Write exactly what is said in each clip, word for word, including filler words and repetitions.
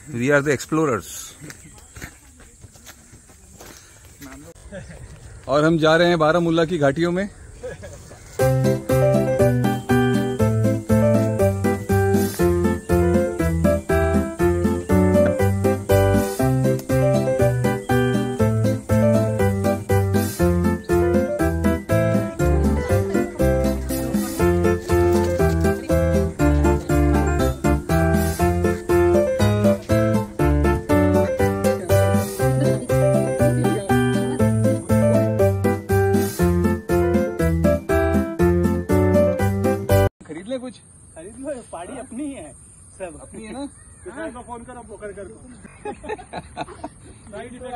We are the explorers. और हम जा रहे हैं बारामूला की घाटियों में। कुछ खरीद लो, पाड़ी अपनी है, सब अपनी है ना। किसान को फोन करो, पोकर कर दो।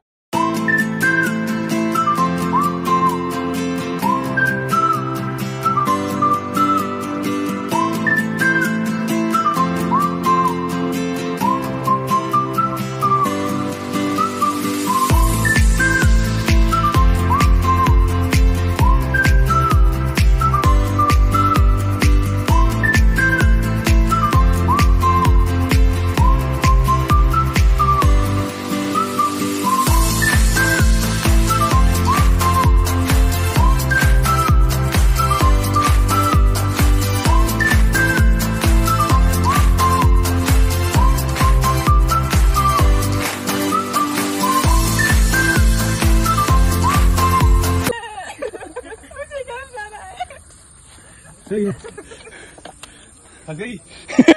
सही है, आ गई।